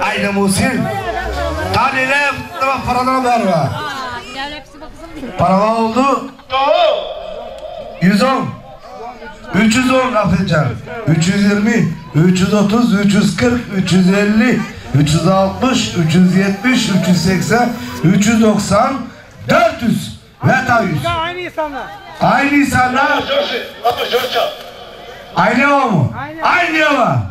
Aynı Muhsin. Tanile paradan ver var. Para oldu. 110. 310 Afetcan. 320, 330, 340, 350, 360, 370, 380, 390, 400 ve daha 100. Aynı insanlar. Aynı insanlar. Aynı o mu? Aynı o mu?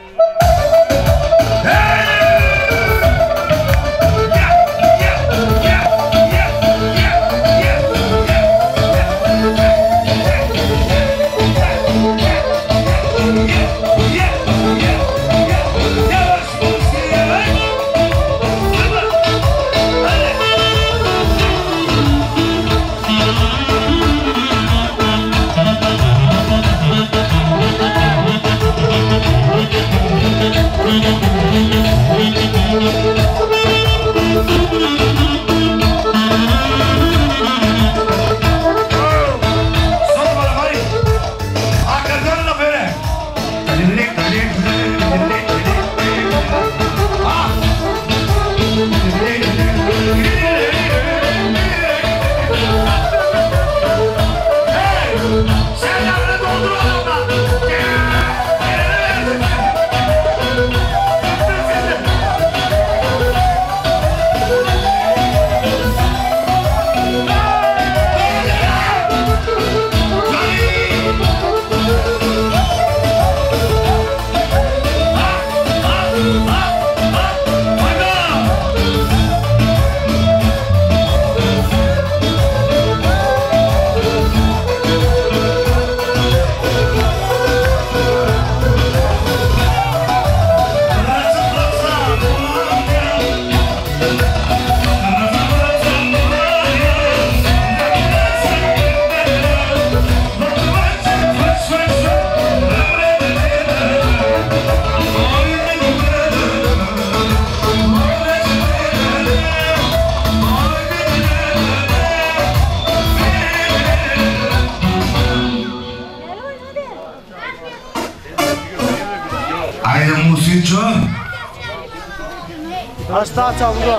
Kaç daha çaldı?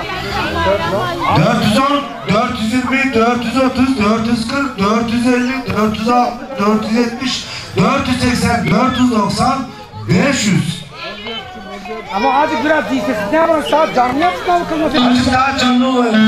410, 420, 430, 440, 450, 460, 470, 480, 490, 500. Ama azıcık biraz değilse siz ne yapalım? Saat canlı yapsın bakalım. Azıcık daha canlı olayım.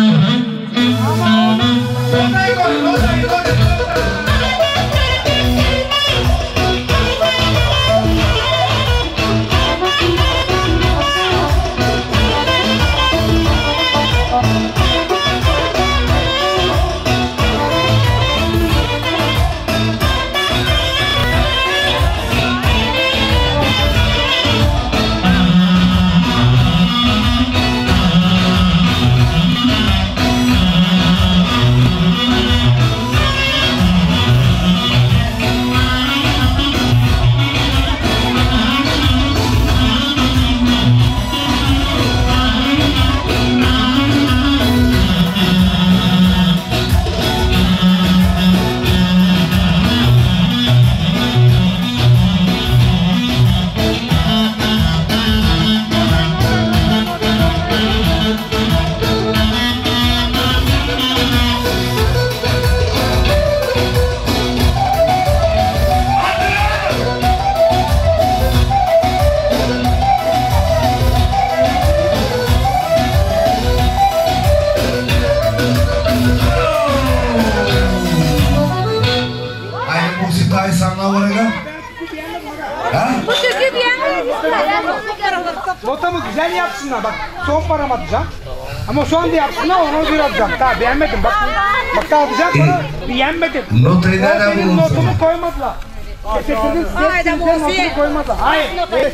Notamı güzel yapsınlar bak, son param atacağım. Ama şu anda yapsınlar, ona göre atacağım. Daha beğenmedim bak. Bak daha atacağım sonra beğenmedim. Notayı nereden buldun? Notumu koymadılar. Getirdim size notumu koymadılar. Hayır.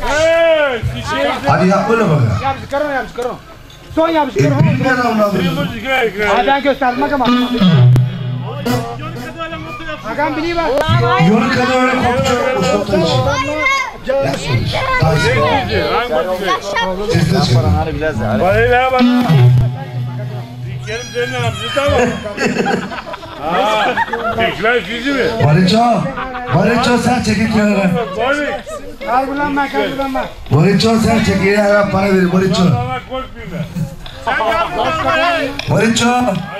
Hadi yap böyle bakalım. Yap çıkarın, yap çıkarın. Son yap çıkarın. Bilmiyorum lan bunu. Hadi ben gösterdim bak ama. Hakan biliyor bak. Yolu kadar öyle kopacak bu nota için. Parayla bak. Dikerim senin hamsi tamam. Tekrar sizi mi? Barınço sen çekil kenara. Kalbılanma. Barınço sen çekil kenara para verin Barınço. koşmayayım ben. Sen geldin parayı. Barışço.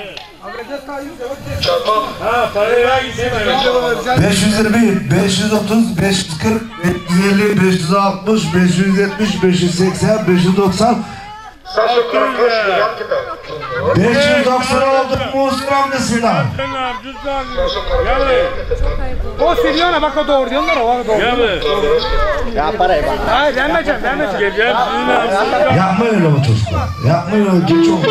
Ha parayı ver gideyim. 520, 530, 540, 550, 560, 570, 580, 590. 590 oldu Muhsin amcasından. Sen ne yapıyorsun? Gel. O Silyona bak o doğru diyorlar o doğru. Gel. Ya parayı bak. Hayır vermeyeceğim. Geleceğim sizin yapsınlar. Yapma öyle bu çocuklar. Yapma öyle geç oldu.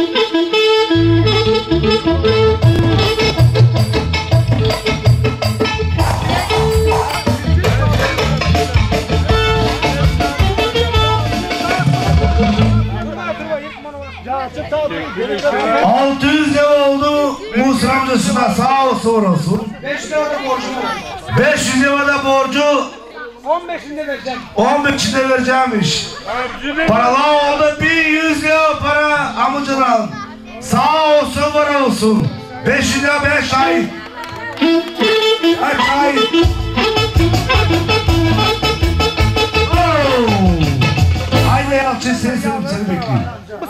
Ya 600 lira oldu Muhsin amcasına sağ olsun orası. 5 lira da borcum var. 500 lira da borcu 15'inde vereceğim. 15'inde vereceğimmiş. Paralar oldu 1100 lira para amcadan. Sağ olsun var olsun. 500 lira 5 ay. Ay. Haydi Yalçın seni bekliyorum.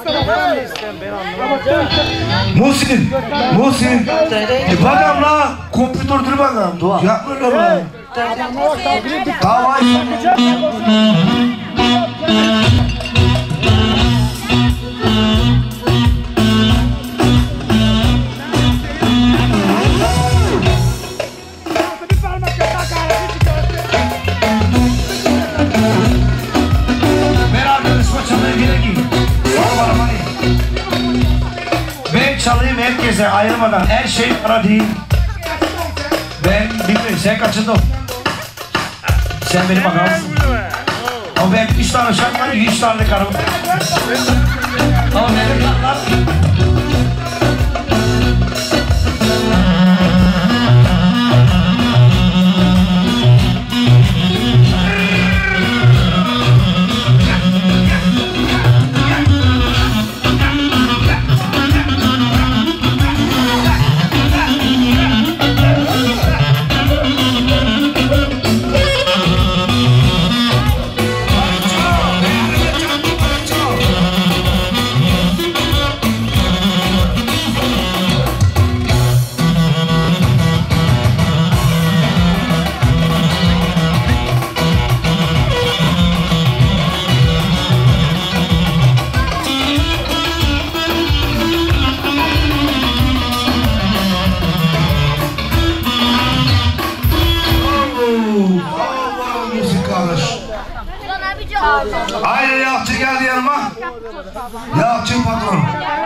Muhsin. Bakam kompütör dur bakalım. Yapma öyle lan. Tamam. Ben çalayım herkese ayırmadan. Her şey para değil. Ben bilmiyorum. Sen kaçırdın. Sen benim adamsın. Ama ben 3 tane şarkı var, 100 tane karım. Ama benim lan. Haydi Yalçın geldi yanıma. Yalçın patron.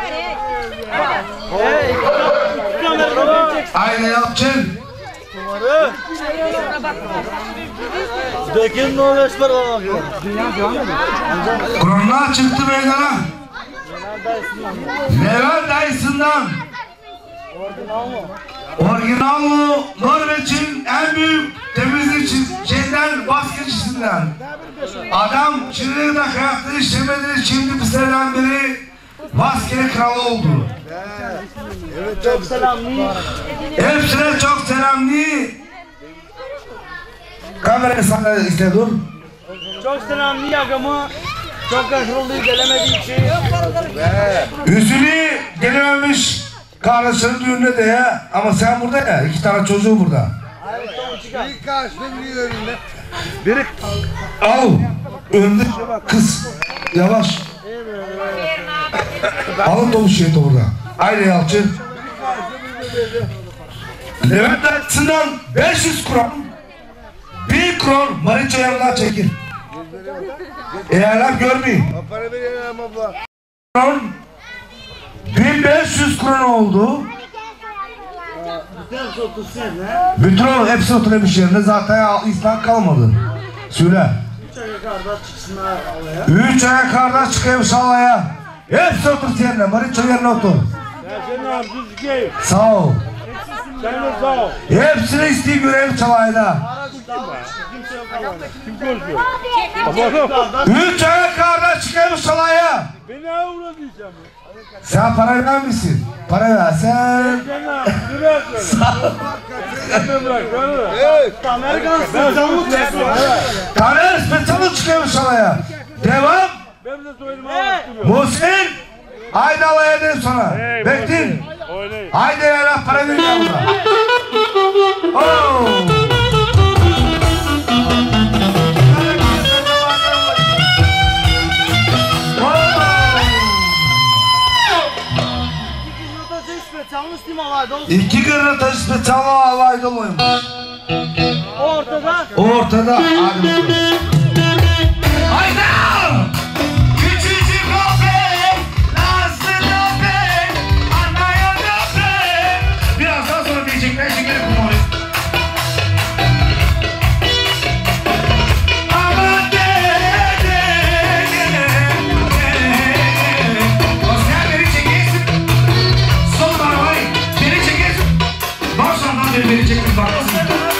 Haydi Yalçın. Dökün ne oluyor para bakıyor. Kur'anlar çıktı meydana. Levent dayısından. Orijinal mı? Norveç'in en büyük temizlikçisinden, baskıcısından. Adam şimdi de hayatta işlemedi, şimdi bir seneden beri maskeli kralı oldu. Evet çok selamlı. Hepsine çok selamlı. Kamerayı sana iste dur. Çok selamlı yagamı. Çok kahrolduğu gelemediği için. Üzülü gelememiş kardeşinin düğününe de ya. Ama sen burada ya, 2 tane çocuğu burada. İlk karşıda biri önünde. Biri al. Önde kız. Yavaş. Alın dolu şey burada. Haydi Yalçın. Levent Dayısı'ndan 500 kron. 1 kron Mariço yanından çekin. Eğerler görmeyin. Para verelim abla. Kron 1500 kron oldu. Bütün o hepsi oturmuş yerine zaten İslam kalmadı. Söyle. 3 ay kardeş çıkıyormuş Allah'a. Hepsi otur yerine. Mariço yerine otur. Sen ne yapıyorsun ki? Sağ ol. Sen de sağ ol. Hepsini isteyip görelim çalayda. Kim konuşuyor? 3 ay kardeş çıkıyormuş çalaya. Beni ne uğradıysan? Sen para vermişsin. Para versen. Sen ne yapıyorsun? Ne yapıyorsun? Sen de bırak. Amerikan spesialını tutuyor. Kamer spesialı çıkıyormuş çalaya. Devam. Ben de soyunma duruyor. Muhsin! Haydi alaya dedim sana. Bekleyin. Oynayın. Haydi ya para verin ya burada. Oh! İki gırnatacı spesialno alayda oymuş. Ortada. Ortada. Hadi bakalım. Haydi! Küçücük köpek, nasıl köpek, anlaya köpek. Biraz daha sonra diyecekler şimdi kumori. Aman dede, Osman beni çekersin. Sol arabayı beni çekersin. Başlardan beni çekin bakmasın.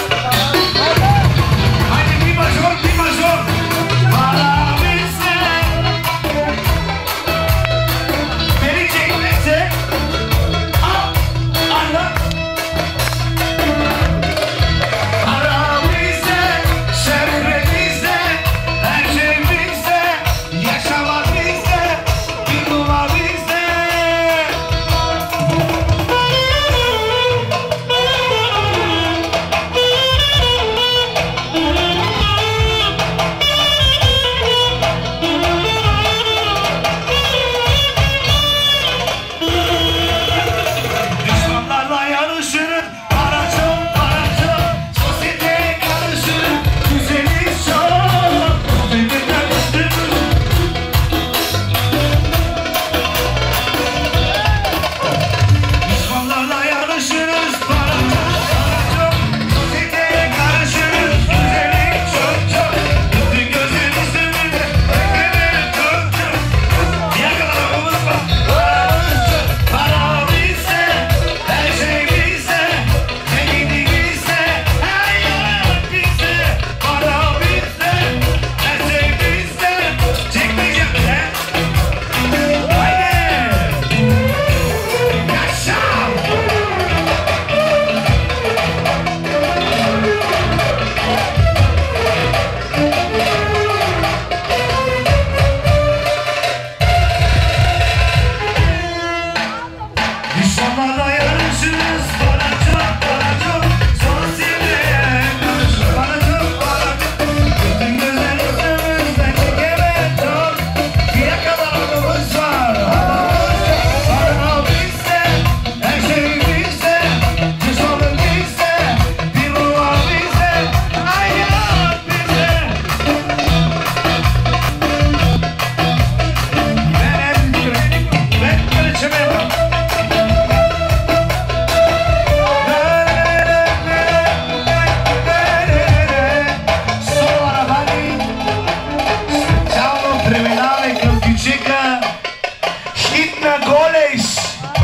Haydi bir başor, bir başor. Para bilsen. Beni çekmezse. Al, anla. Para bilsen, şehre bilsen, her şey bilsen, yaşamak bilsen, bir dua bilsen. Düşmanlarla yarışırız, para çok, para çok. Sosyeteye karışırız, güzeliz çok. Birbirinden üstünüz. Düşmanlarla yarışırız, para çok, para çok. Sosyeteye karışırız, güzeliz çok çok. Bütün gözün üstümüzde, beklenen çok çok. Yakalamamız var, paramız çok. Para bilse, her şey bilse, zengini bilse, her yer bilse. Para bilse, her şey bilse, çekmeyeceğim de. Haydi! Yaşa! Düşmanlarla yarışırız, para çok, para çok. Sosyeteye karışırız, para çok, para çok. Bütün gözler üstümüzde, çekemez çok. Diye kadar aklımız var, havamız yok. Para bilse, her şey bilse, düşmanın bilse, bir dua bilse, hayat bilse. Ben görüşemem. Solo Aravani, specijalno premenave kot Kičeka, hitna goles,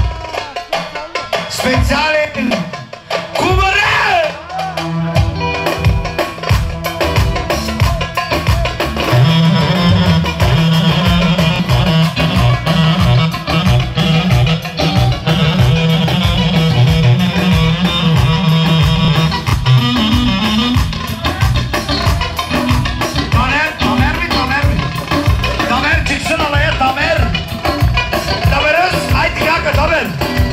specialen kumare! Tamer mi? Tamer çıksın alaya, Tamer. Tamer'ız, haydi kanka Tamer.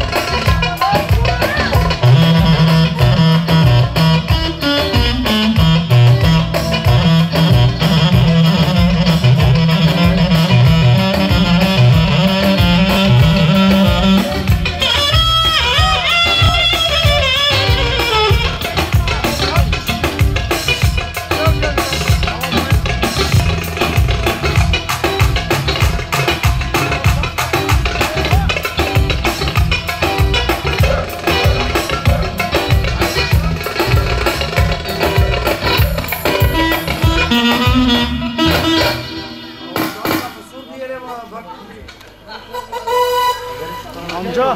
Amca.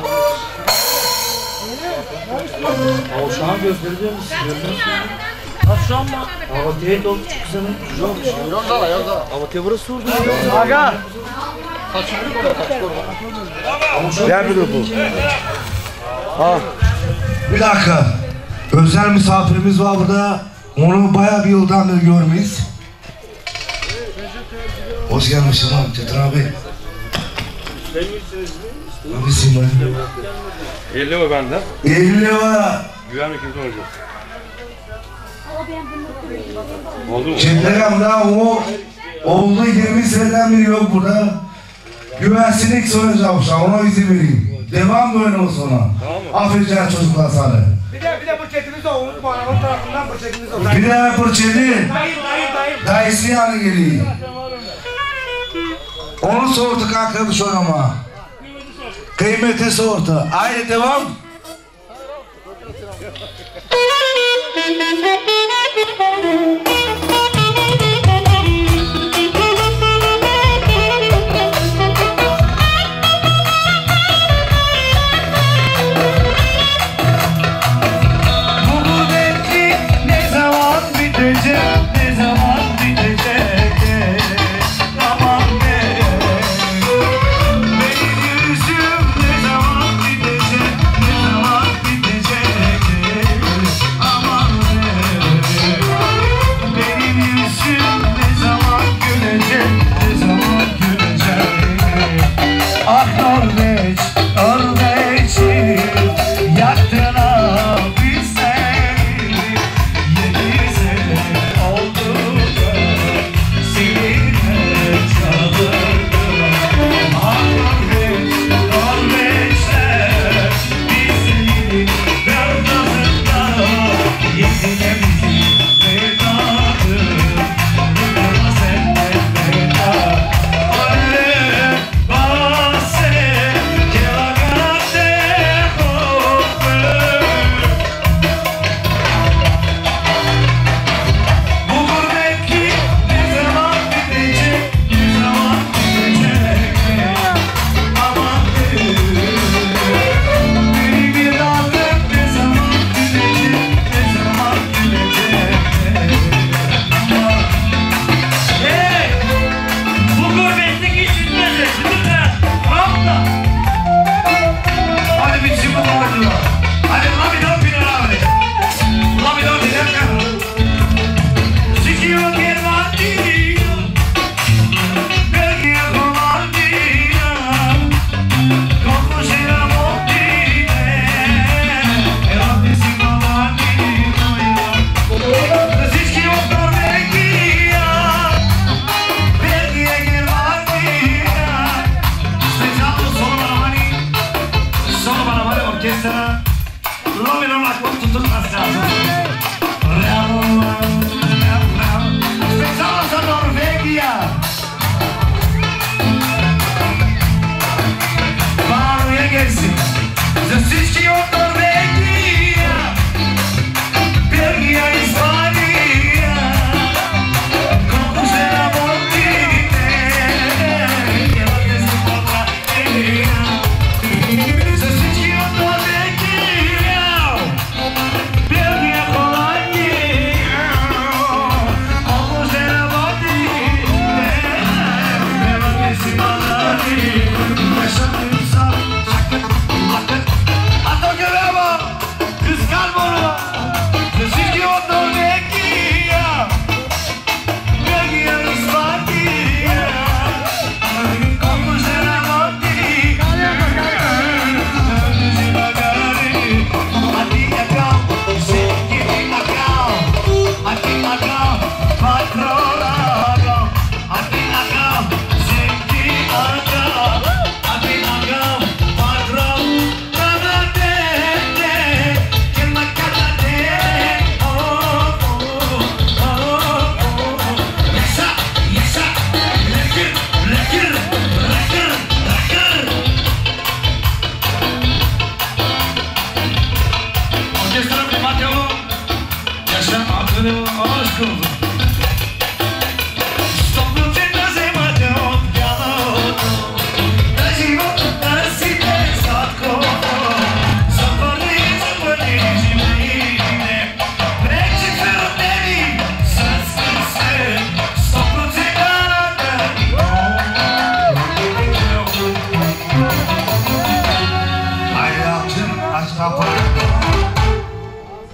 Oğuzhan'ın gözleri diyor musun? Akşam mı? Hava teyit oldu çıksana. Yok. Aga. Gel bir bu. Bir dakika. Özel misafirimiz var burada. Onu bayağı bir yıldan beri görmeyiz. Hoş gelmişsin lan Çetin abi. Neredesin ben? 50 lira benden. 50 lira. Güvenlik kimse olacak. Oldu mu? Çetin'e o oldu 20 seneden beri yok burada. Güvensinlik soracağım şu an, ona izin vereyim. Devam böyle olsun ona. Aferin çocuklar sana. Bir de bu çetimiz o, unutma onun tarafından bu çetimiz o. Bir de fırçeli. Dayım. Dayısı yanı geliyor. Onu sorduk arkadaş ama. Kıymeti sordu. Haydi devam.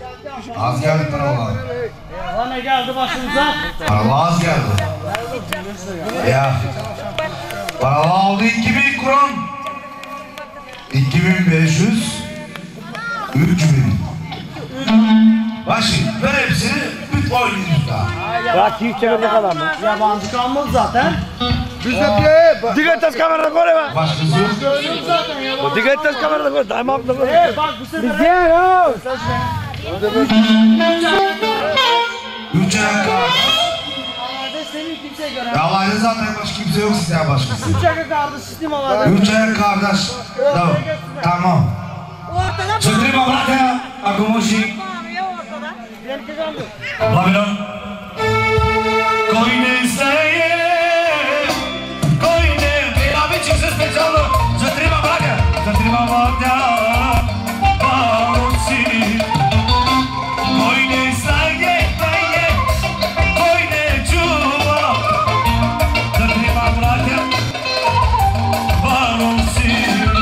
Az geldi paralar. Ne geldi başımıza? Paralar az geldi. Ya. Bana aldı 2000 kron. 2500. 3000. Başı ver hepsini büt oynayın usta. Ya çift çevirde kadar mı? Yabancı kalmadı zaten. Biz de diye. Dikkat et kamerada koy be. Başkası yok. Dikkat et kamerada koy. Daima da koy. Bak bu sefer. Biz diye ya. 3 ay kardeş. Seni kimseye göre. Ya Allah'ın zaten başka kimse yok sizden başkası. 3 ay kardeş sistem alalım. 3 ay kardeş. Tamam. Să trima bratea, acum și Babilon. Coine staie, coine, pe la mici se specială. Să trima bratea, barosi. Coine staie, coine ciuba. Să trima bratea, barosi.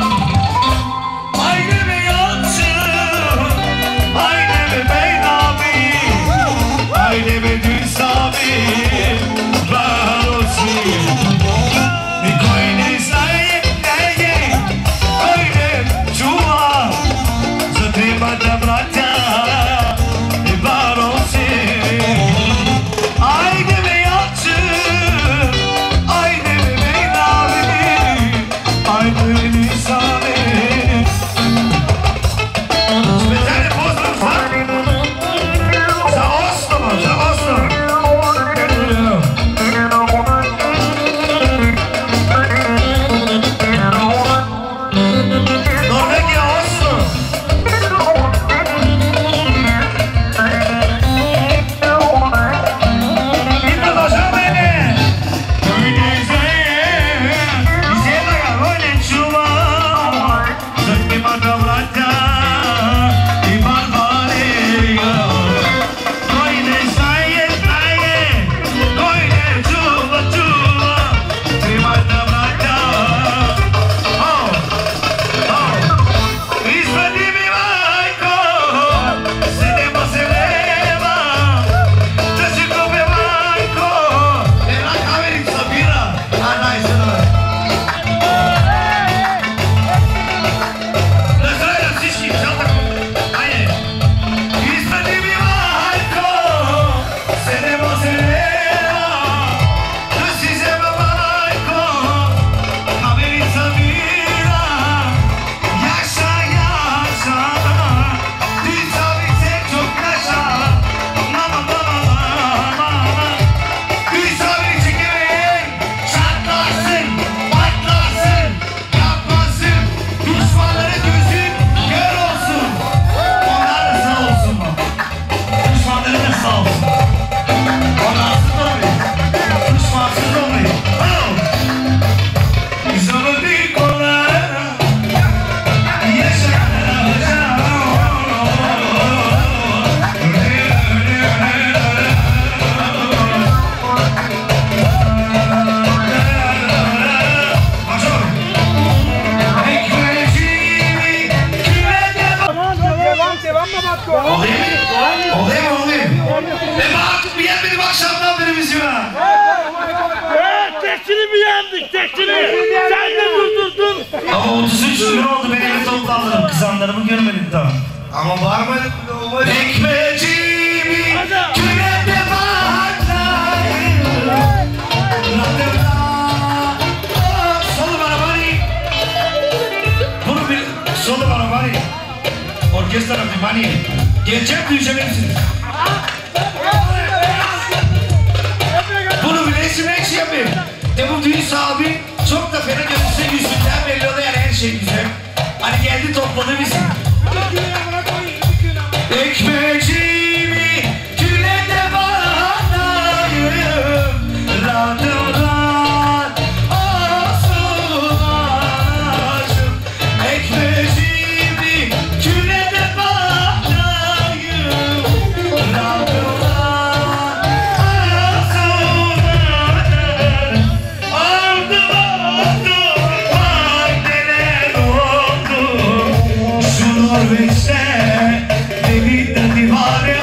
Haydi be düsabi, barosi. Mi koyne saye, koyne çuva. Zatreba da bratia, barosi. Haydi be yatçı, haydi be beynavi, haydi be düsabi. Spetare pozdro fare. Tekini mi yendik? Tekini! Sen de durdurdun! Ama 33 gün oldu ben eve toplandım. Kızanlarımı görmedim daha. Ama var mı? Ekmeciğimi kürede bağlayın. Solu bana bari. Bunu bir solu bana bari. Orkestra bani. Gerçek duyuşabilirsiniz. Bunu bile isimle yapayım. De bu düğün sahibi çok da fena gözükse yüzünden belli oluyor her şey güzel. Hani geldi topladı bizi. Ekmeciğimi külede bağlayayım. Rahat rahat olsun aşım. Ekmeciğimi külede bağlayayım. Rahat rahat olsun aşım. Oldu vay neler oldu. Şu Norveç'te Devide divane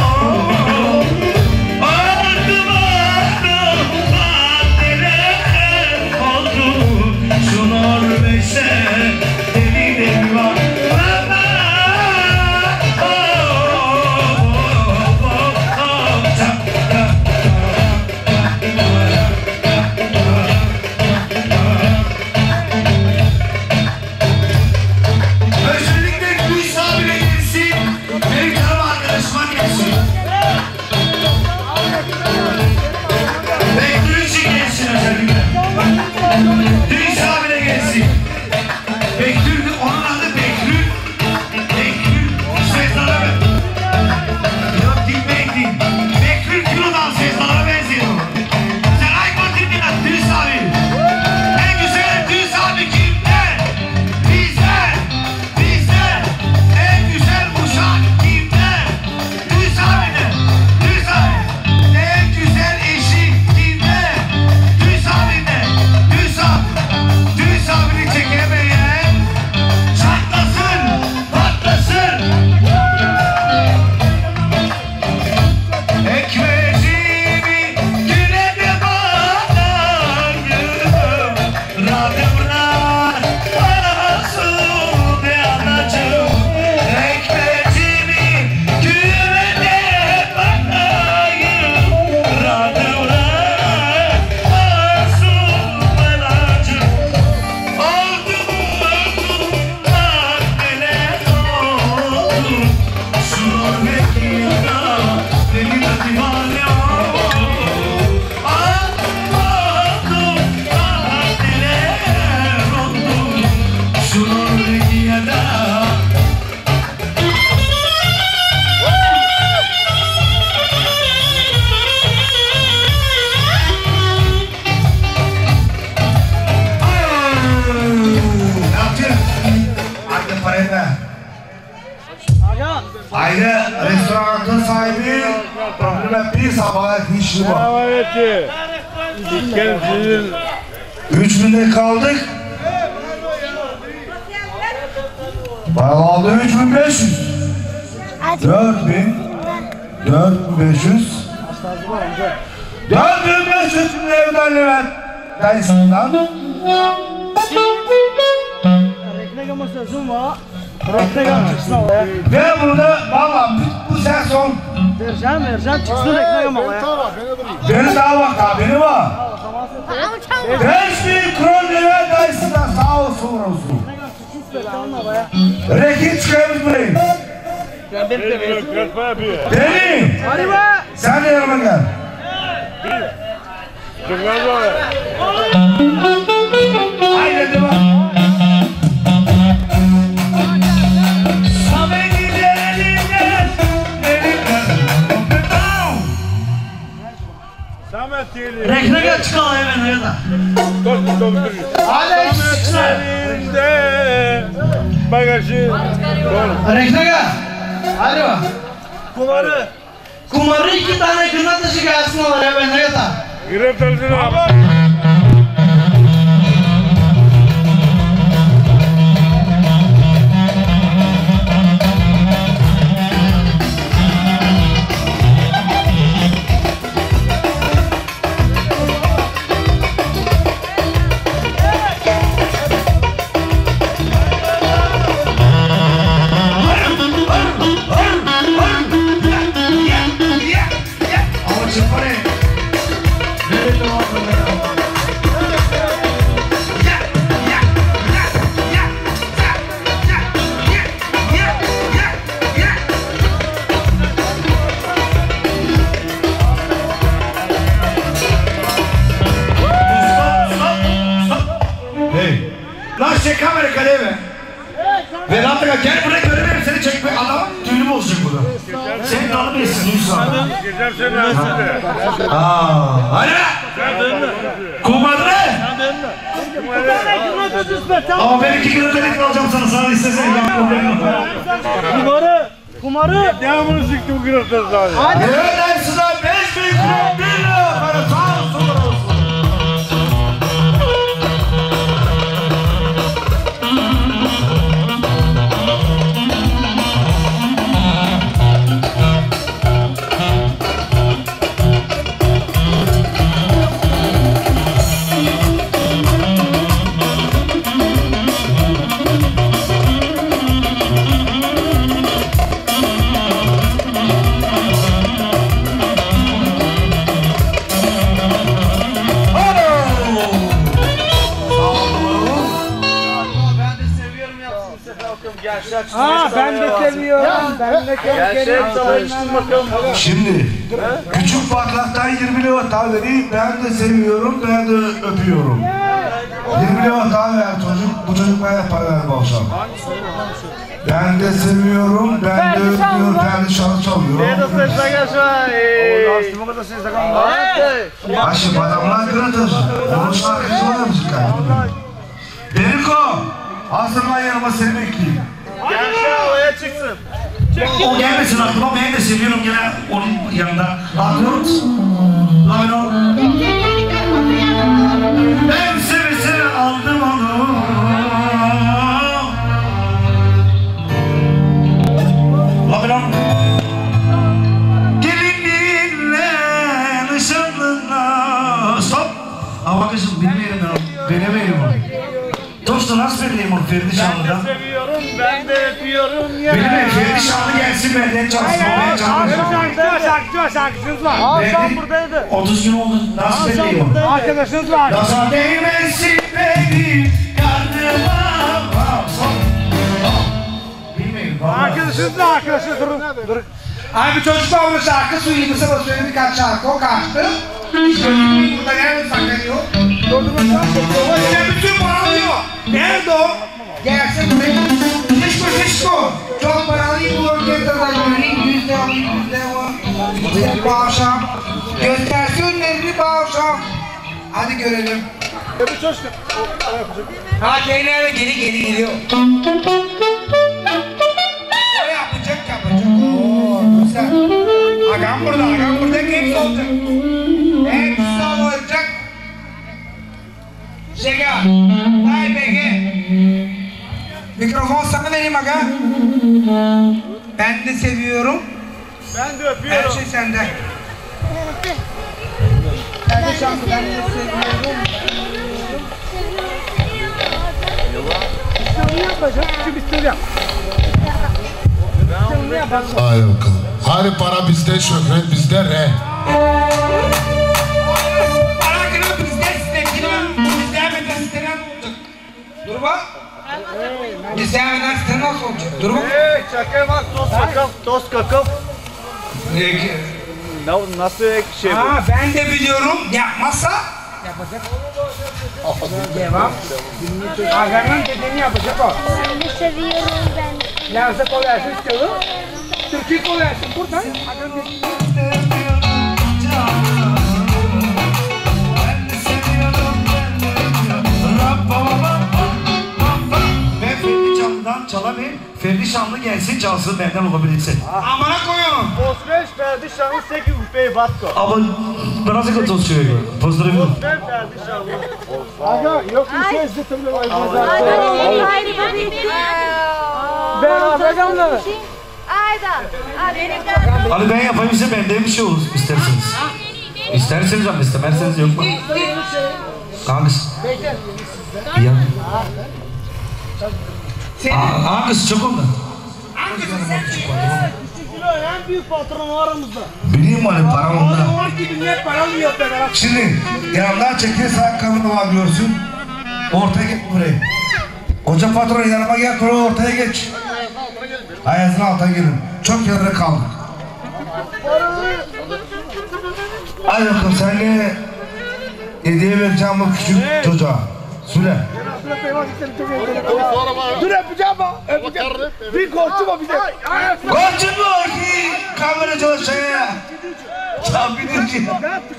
Aile restoranın sahibi bir sabah işi var. Evet. Dükkan sizin. 3000'de kaldık. Bağladı 3500. 4500. 4500 evden Levent dayısından. Ve burada valla bu sezon Vereceğim çıksın ekmeğe ama ya. beni daha bak daha beni var. 5000 kron Levent dayısından sağ olsun olsun. Rekit çıkıyoruz burayı. Deli. Hadi be. Sen de yanıma gel. Haydi hadi bak. Rekne gel çıkalım hemen ya da. Hadi Bagajı. Rekne gel. Hadi bak. Kumarı 2 tane kına taşı gelsin oraya ben ne kadar. Girip tarzını abi. Lan şey kamera kaleye mi? Vedat'a gel buraya görelim seni çekme adam tüylü bozacak burada. Senin de alıp yesin Yusuf. Geçer seni aslında. Hadi be! Kumarı ne? Ama ben 2 kilo delik alacağım sana istesen ya problem yok. Kumarı. Devamını sikti bu kırıkta zaten. Hadi. Nereden sıra 5000 kilo 1 lira para sağ olsun olsun. Ha ben de seviyorum. Ben de Şimdi küçük patlaktan 20 lira daha vereyim. Ben de seviyorum, ben de öpüyorum. 20 lira daha ver çocuk. Bu çocuk bana para ver bu akşam. Ben de seviyorum, ben de öpüyorum. Ben de şarkı çalıyorum. Aşık adamlar kırıtır. Onun şarkısı var mısın kardeşim? Beriko, hazırlan yanıma seni bekleyeyim. O gelmesin aklıma, ben de seviyorum gene onun yanında. Aklıma Lamino. Ben seve aldım onu. Lamino. Gelinliğinle nişanlınla. Stop. Ama kızım bilmeyelim ben onu. Beğenemeyelim onu. Dostu nasıl vereyim onu Ferdi Şanlı'dan? Ben de seviyorum, ben de öpüyorum. Benim Ferdi Şanlı gelsin benden çalsın. Şarkısınız var. Hasan buradaydı. 30 gün oldu. Nasıl vereyim onu? Arkadaşınız var. Nazar değmesin benim karnıma. Bilmiyorum. Arkadaşınız var. Arkadaşınız durun. Abi çocuklar onun şarkı suyuydu. Sabah söyledi birkaç şarkı. O kaçtı. İşte burada nerede saklanıyor? Durdurma. Bütün paralıyor. Nerede o? Gelsin buraya. Şişko. Çok paralıyım bu orkestrada göreyim. Yüzde alayım, yüzde var. Bu akşam. Göstersin önlerini bu akşam. Hadi görelim. Bu çocuk. Ha Zeynep'e geri geliyor. O yapacak. Oo güzel. Agam burada hepsi olacak. Hepsi olacak. Şega. Hay Bege. Mikrofon sana vereyim aga. Ben de seviyorum. Ben de Her öpüyorum. şey sende. Ben de şarkı ben de seviyorum. İşte onu yapacağım. Çünkü istiyorum. Hadi bakalım. Hadi para bizde, şöhret bizde, re. Para günü bizde, size günü bizde evde size ne olacak? Dur bak. Bizde evde size nasıl olacak? Dur bak. Çakaya bak, toz kakaf. Nasıl şey bu? Ha ben de biliyorum. Yapmazsa yapacak. Devam. Ağanın dediğini yapacak o. Ben de seviyorum ben. Lazım koyarsın istiyorum. Türkiye koyarsın buradan. Ağanın dediğini. Ben Ferdi Şanlı'dan çalamayayım. Ferdi Şanlı gelsin çalsın benden olabilirse. Amına koyun. Osveş Ferdi Şanlı 8 rupiye batko. Ama biraz da toz söylüyor. Pozdravim. Osveş Ferdi Şanlı. Aga yok bir şey izletim. Ben yapacağım da. Ayda. Hadi ben yapayım size benden bir şey olur isterseniz. İsterseniz ama istemezseniz yok mu? Kankız. Ya. Kankız çok oldu. En büyük patron var aramızda. Bileyim hani para onda. Var gibi niye paralı yok be bana. Şimdi yanımdan çekilirsen kamera bağlıyorsun. Ortaya git buraya. Koca patron yanıma gel, ortaya geç. Ayazın altına girin. Çok yerde kaldık. Hadi bakalım sen ne hediye vereceğim bu küçük çocuğa. Söyle. Dur öpeceğim bak. Öpeceğim. Bir korktu mu bize? Koçum bu ki kamera çalışıyor. Tabii ki.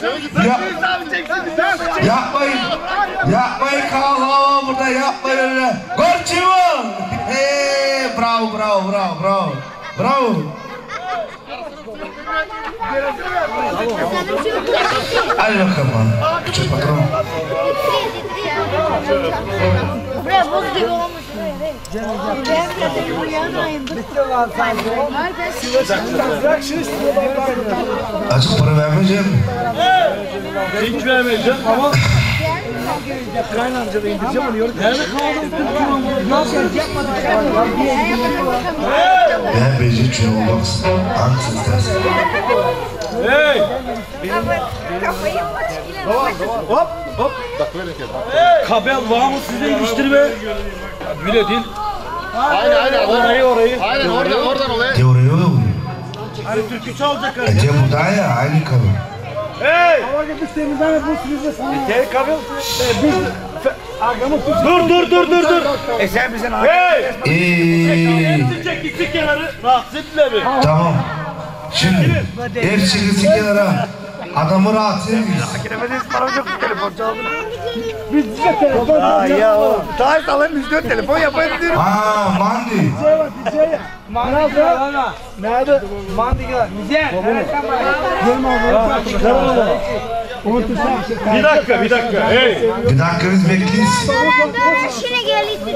Yapmayın. Yapmayın kavga burada, yapmayın öyle. Koçum. Bravo. Bravo. Hadi bakalım. Küçük patron. Buraya buz gibi olmuş. Azıcık para vermeyeceğim. Hiç vermeyeceğim ama kaynanca da indireceğim onu. Nerede kaldın? Ben beceri için olmaz. Hangisi istersin? Hey! Hop! Kabel var mı size iliştir be? Böyle değil. Aynen. Orayı. Aynen oradan olaya. Oraya oluyor. Hani türkü çalacak hani. Ece burada ya aynı kadın. Hey! Dur. Sen bize Hey! Çek gitsin kenarı. Rahatsız ettiler mi? Tamam. Şimdi hepsi gitsin kenara. Adamı rahatsız ediniz. Giremediniz para yok telefon çaldı. Biz size telefon. Ya o. Tarih alayım biz 4 telefon yapayım diyorum. Aa Mandi. Nerede? Mandiga. Güzel. Bir dakika. Hey! Bir dakika biz bekleyiz. Şimdi geldi.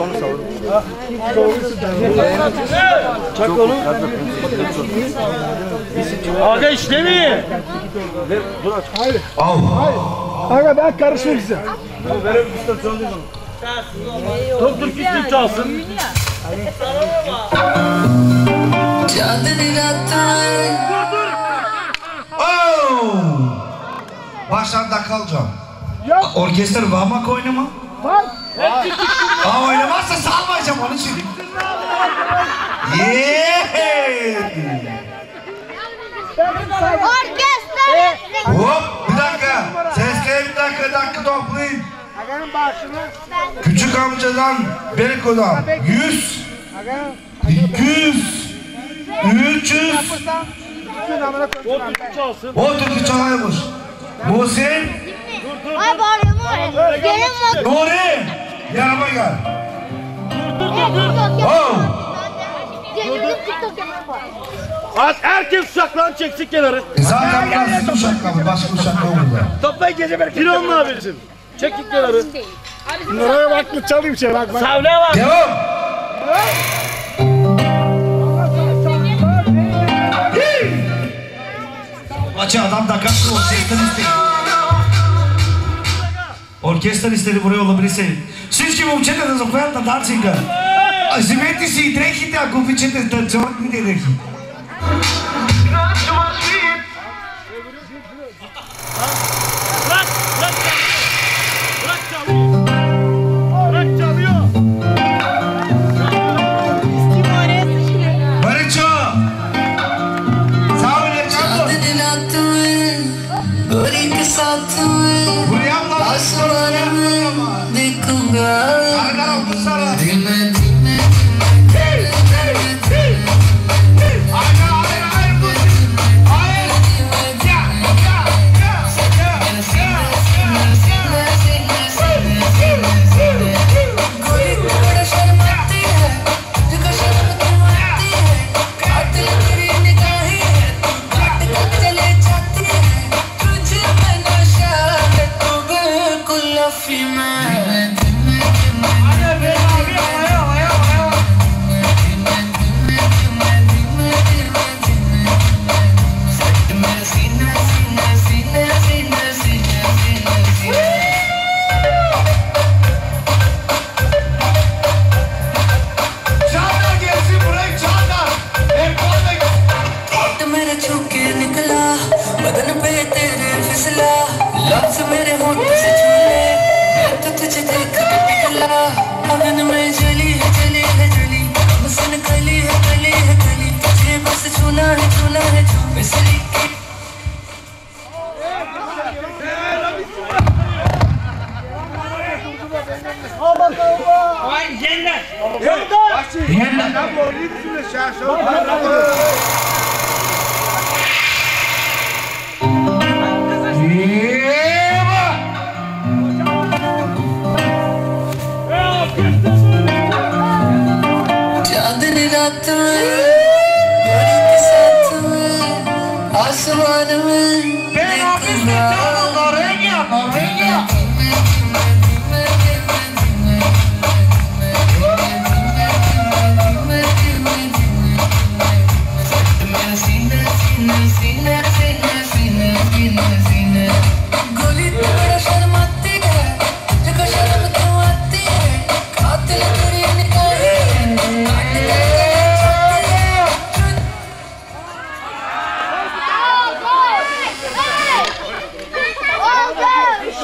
Aga işlemiyor. Al. Aga ben karışmak size. Dur küçük çalsın. Oh! Başlarda kalacağım. Orkestra varmak oynama. Var. Aa oynamazsa salmayacağım onun için. Orkestra. Hop bir dakika. Sesleri bir dakika toplayın. Aga'nın başını. Küçük amcadan Beriko'dan 100 200 300 O türkü çalsın. o türkü çalıyormuş. Muhsin Ay bağırma. Gelin bak. Nuri yanıma gel. TikTok Oh! Gelin TikTok yapar. Herkes uşaklarını çeksin kenarı. Zaten biraz uşakla mı? Başka uşakla oldu. Toplayın gece bereket. Firavun abicim. Çekin kenarı. Nereye baktı çalayım şey bak. Savne var. Devam. Maçı adam da kaçtı orkestra istedi. Orkestra istedi buraya olabilirse. Всички момчета да заповядат на данцинга. Вземете си и дрехите, ако обичате танцорните дрехи. Bırak çalıyor. Barışço. Sağ ol Ercan. Buraya mı lan? Arkana otursana.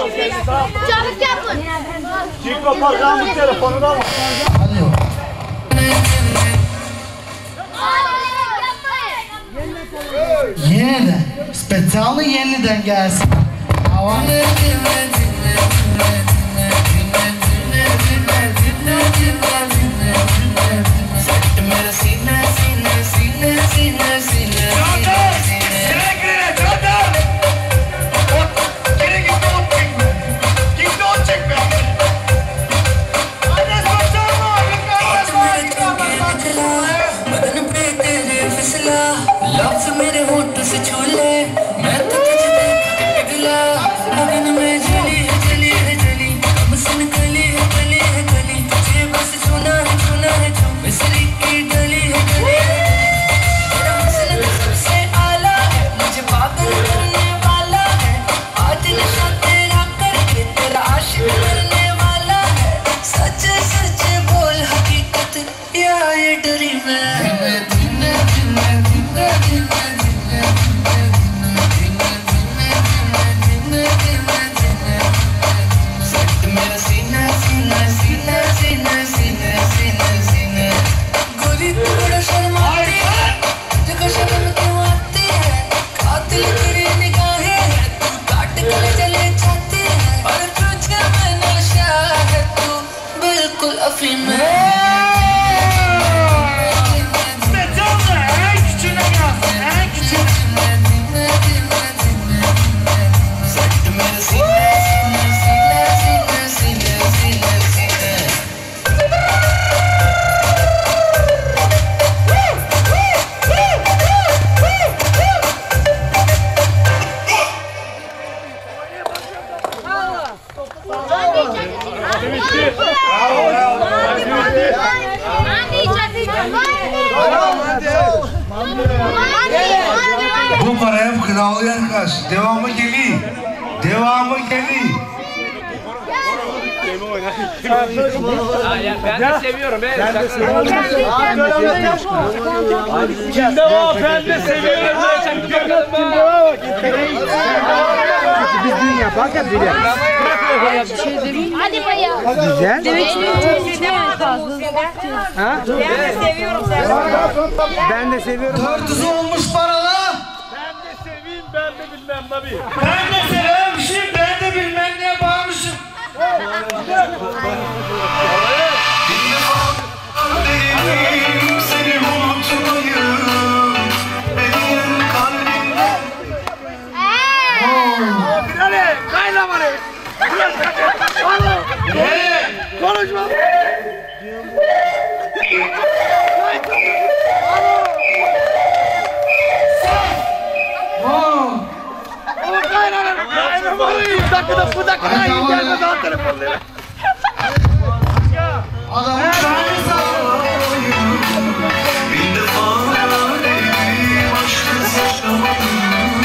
Çiğ koparacağım bu telefonu da ama. Yeniden. Specjalno yeniden gelsin. Hava. Bu paraya kralı yakalaş. Devamı geliyor. Devamı geliyor. Ben de seviyorum. Kimde o? Ben de seviyorum. Biz dünya bak ya dünya. Hadi bayağı. Güzel. Ben de seviyorum seni. Ben de seviyorum. 400 olmuş paralı. Ben de seveyim, ben de bilmem tabii. Ben de severmişim, ben de bilmem ne bağırmışım. Seni unutmayayım. Benim kalbimde. Hadi, kaynama ne? Konuşma. Kaynamalıyım. Bu dakika iyi gelmez al telefonları. Adamın sahibi sağ. Bir defa değil, aşkı yaşamadım.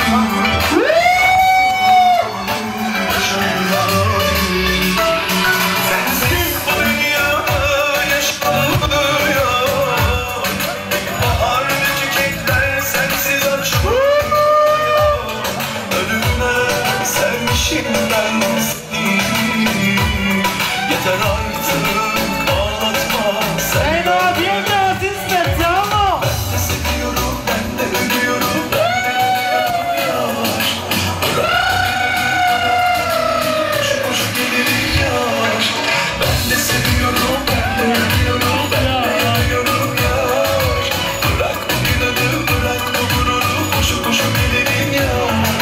Sensiz bu dünyada yaşanmıyor. Bahar ve çiçekler sensiz açmıyor. Ölüme sevmişim ben seni. Yeter artık ağlatma sen. Ben de seviyorum, ben de ölüyorum, ben de yaş. Koşu koşu gelirim yaş. Ben de seviyorum, ben de ölüyorum, ben de ölüyorum yaş. Bırak bu inadı, bırak bu gururu, koşu koşu gelirim yaş.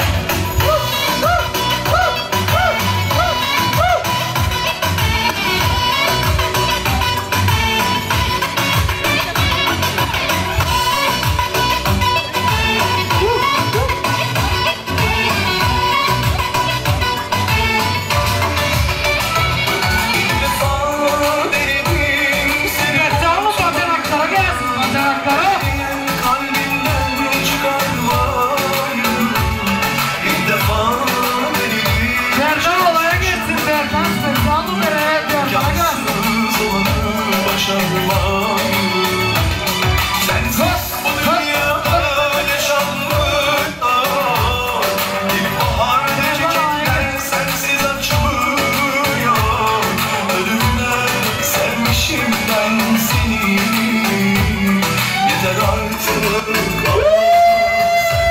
Yeter artık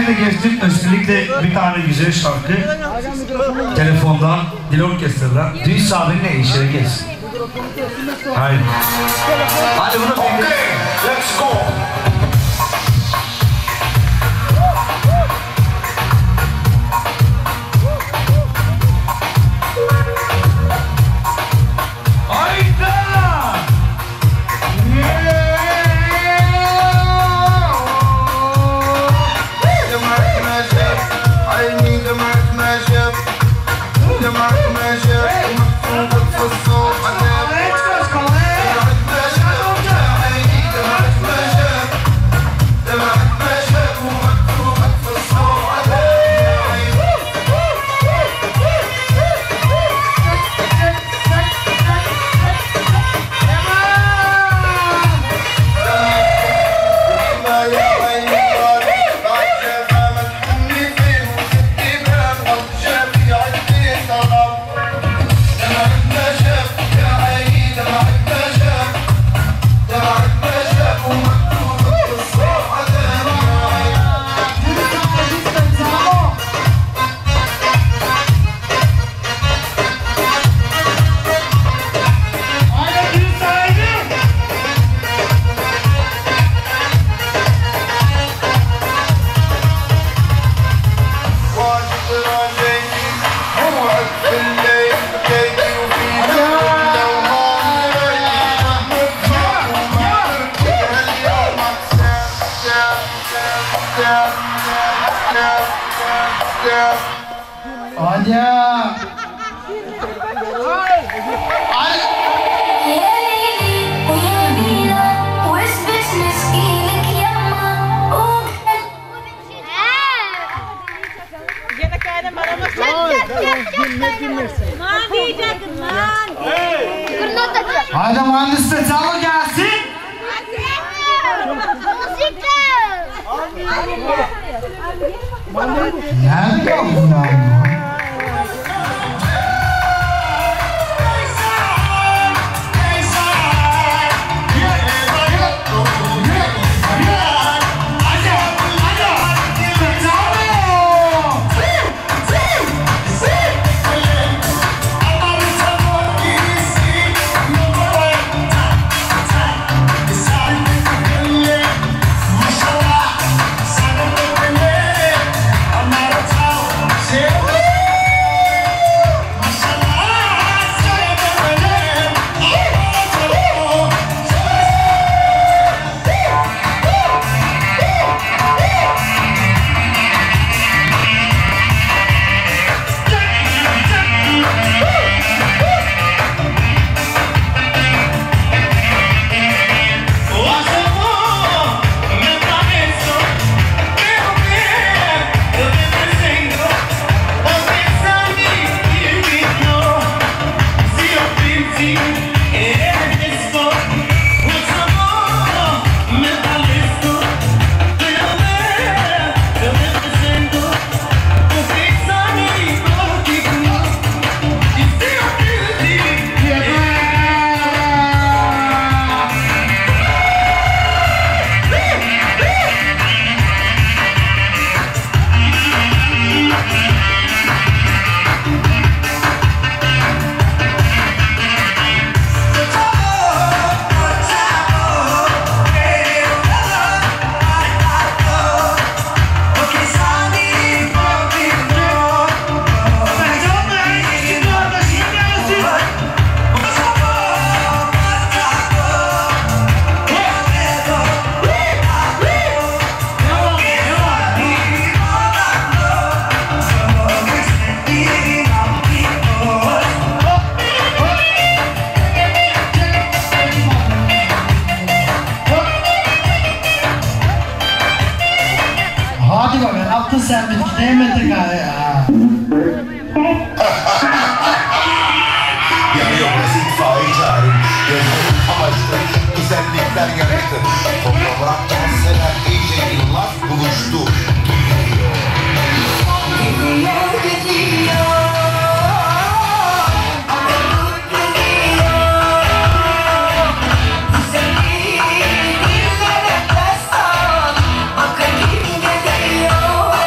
de geçtim. Özellikle bir tane güzel şarkı. Telefondan, dil orkestradan. Düğün sahibiyle işe geçsin. Haydi. Hadi bunu bekle. Let's go. Haydi mühendis de çalı gelsin. Nerede bunlar? Sen bir gidemedin ya. Yanıyor burası itfaiye çağırın. Gözlerin amaçlı güzellikler yarattı. Toprak kenseler iyice yıllar buluştu. Gidiyor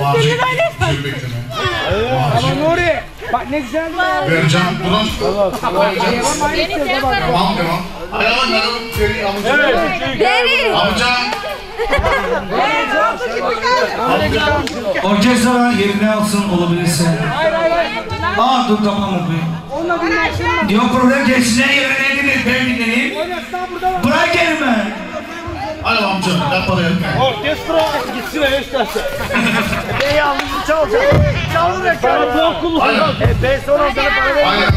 Götürün öyle. Ama Nuri, bak ne güzel mi? Vereceğim. Durun. Beni sen bana. Tamam devam. Beni. Amca. Orkestra yerine alsın olabilirse. Aa dur tamam okuyayım. Yok problem geçsinler yerine dinle ben dinleyeyim. Bırak elime. Hadi amca. Yapalım. Orkestra gitsin eve istersen. Yalnız çalacak. Çalır ya. Para kullanacak. Ben sonra sana para vereceğim.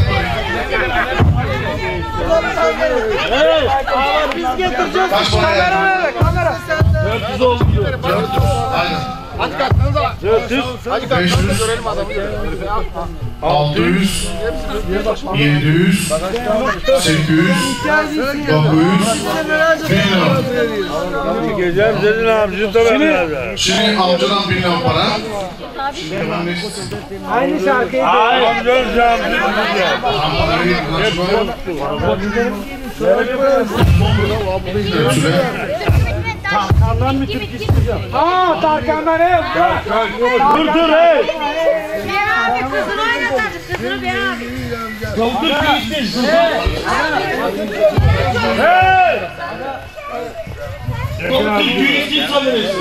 Evet. Biz getireceğiz. Kaç para yani? Kamera. 400 oldu. 400. Aynen. Hadi kalksanıza. 400. Hadi 500. 600. 700. 800. 900. 1000 lira. Gecem senin amcın da ben. Şimdi amcadan 1000 lira para. Aynı şarkıyı. Hayır. Amcam amcın. Tarkan mı Türk isteyeceğim? Aa Tarkan'dan ev. Dur hey. Ben abi kızını oynatacak. Kızını ben abi. Doldur Filistin. Hey. Doldur Filistin sanırız.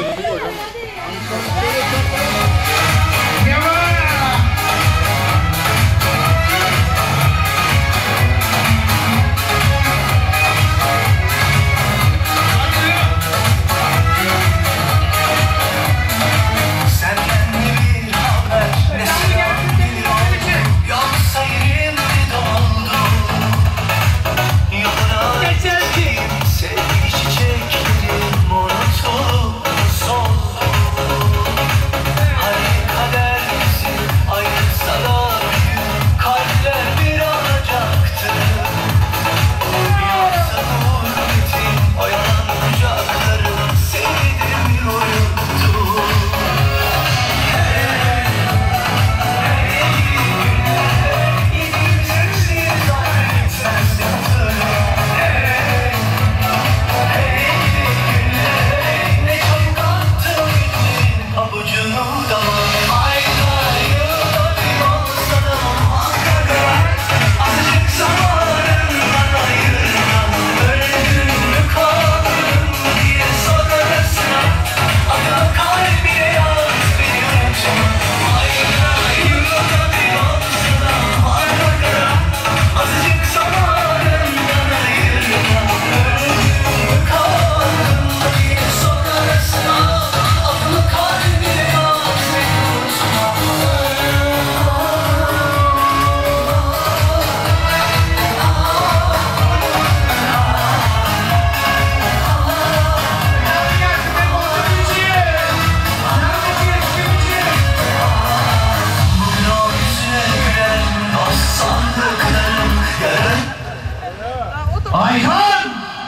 Ayhan!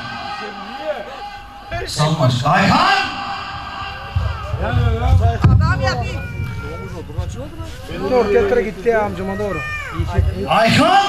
Salmaş. Ayhan! Şimdi orkestra gitti ya amcama doğru. Ayhan!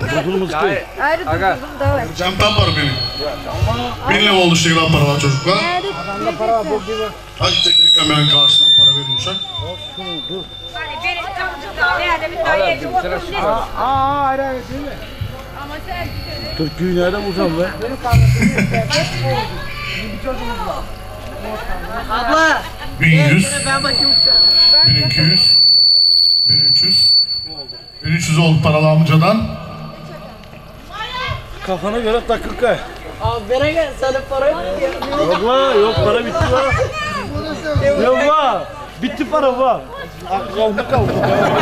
Durdurumuz koy. Ayrı durdum da var. Camdan var benim. Benimle oldu şey lan para var çocuklar. Adamda para var bok gibi. Hadi çekil kameranın karşısından para verin uşak. Hani benim tanıdıklarım nerede bir tane yedim oturum ne? Hayır değil mi? Ama sen... 40 gün nereden vuracağım be? Benim kardeşim bir çocuğumuz var. Abla. 1100, Ben bakayım. 1200, 1300. 1300 oldu paralı amcadan. Kafana göre takıl kay. Abi bana gel sana para yok. Yok la, yok para bitti la. Yok la, bitti para var. Aklımda kaldı.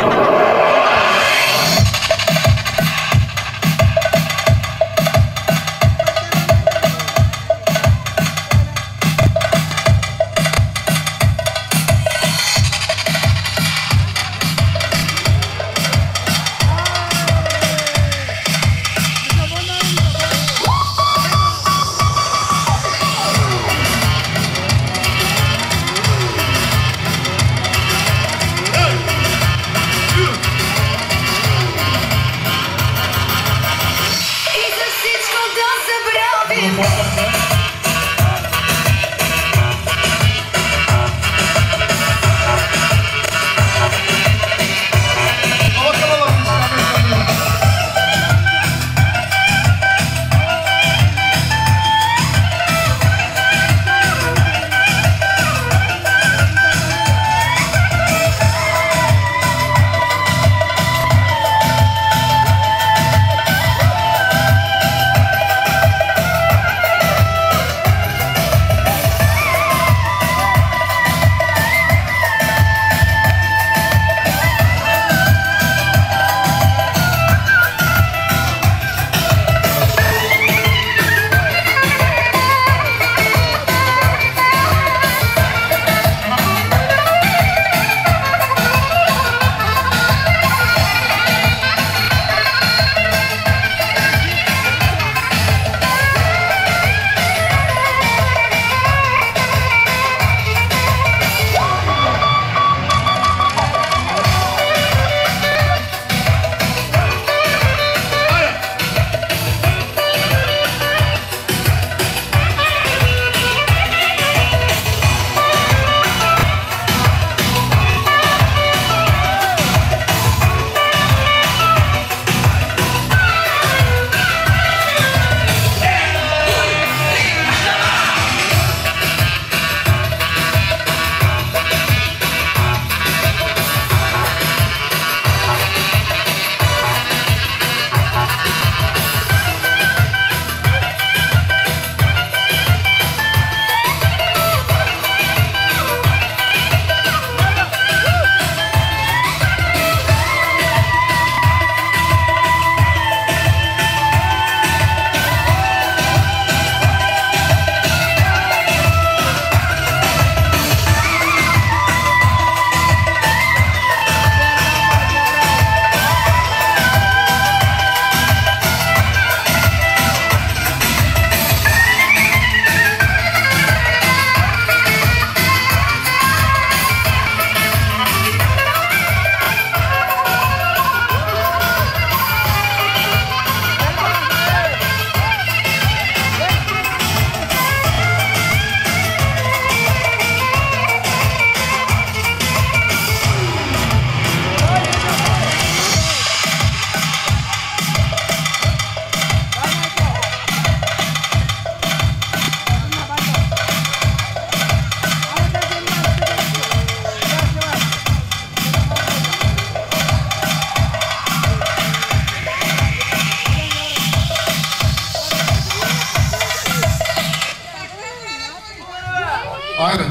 Aynen.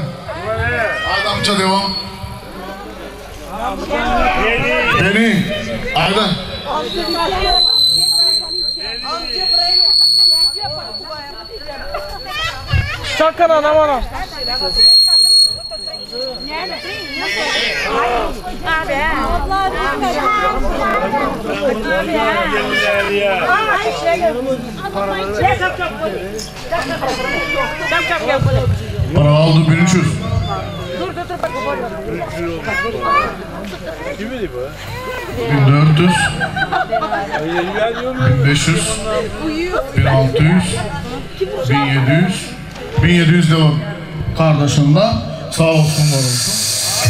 Haydi amca devam. Beni. Aynen. Sakın anam anam. Para aldı 1300. 1400 1500 1600 1700 1700 devam kardeşimle sağ olsun var olsun.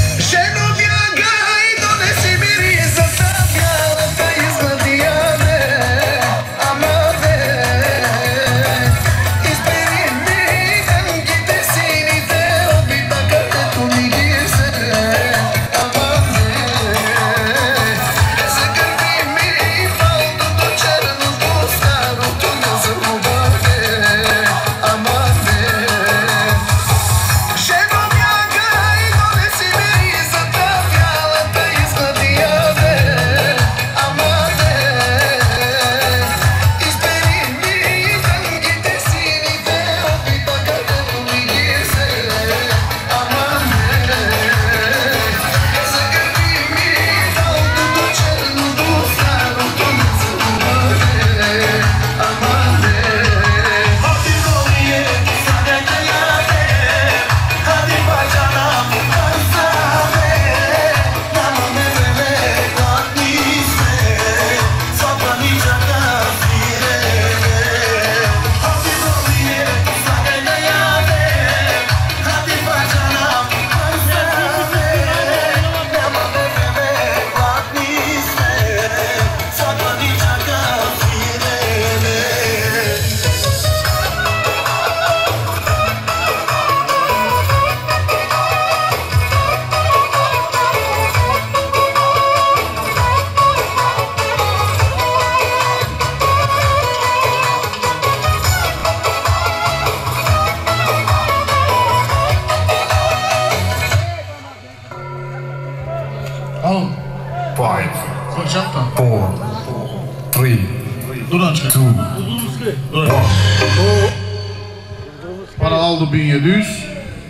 Para aldı 1700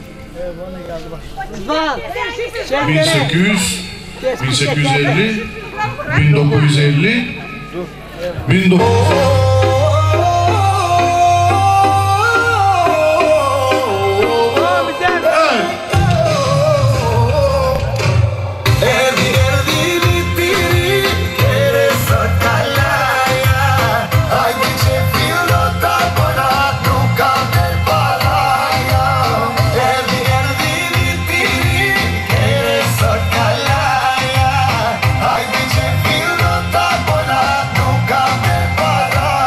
1800 1850 1950 1950 Ay,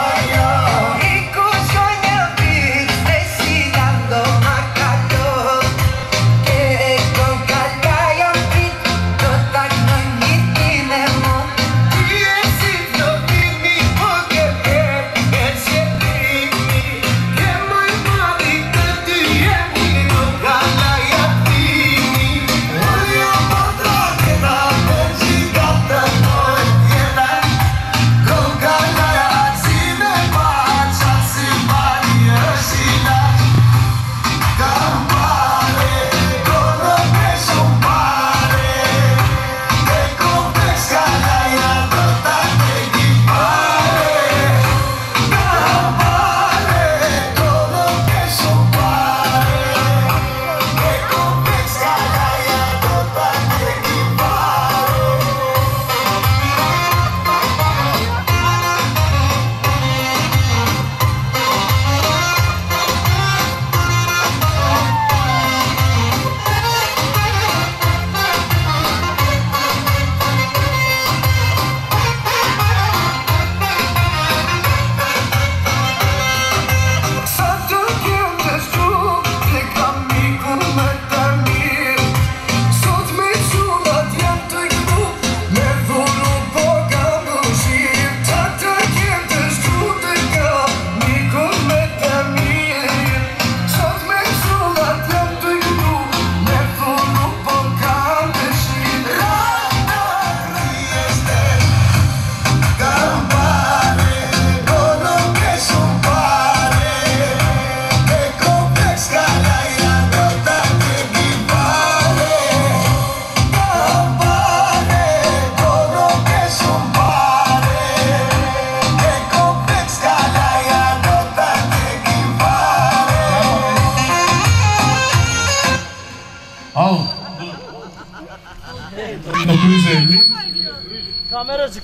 1950. Kameracı.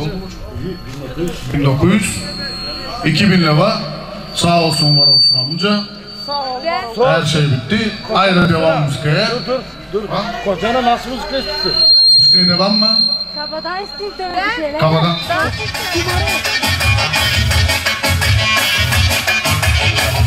1900. 2000 lira. Sağ olsun var olsun amca. Sağ ol. Her şey bitti. Ayrı devam müzikaya. Dur. Kocana nasıl müzik istiyorsun? Müzikaya devam mı? Kabadan istek de öyle şeyler. Kafadan.